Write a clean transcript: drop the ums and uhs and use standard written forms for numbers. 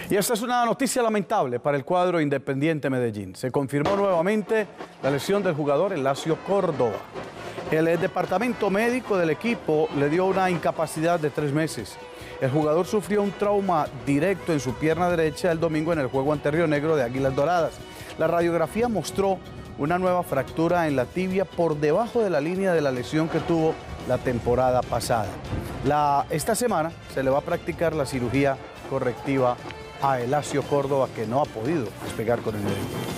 Y esta es una noticia lamentable para el cuadro Independiente Medellín. Se confirmó nuevamente la lesión del jugador Elacio Córdoba. El departamento médico del equipo le dio una incapacidad de 3 meses. El jugador sufrió un trauma directo en su pierna derecha el domingo en el juego ante Río Negro de Águilas Doradas. La radiografía mostró una nueva fractura en la tibia por debajo de la línea de la lesión que tuvo la temporada pasada. Esta semana se le va a practicar la cirugía correctiva a Elacio Córdoba, que no ha podido despegar con el médico.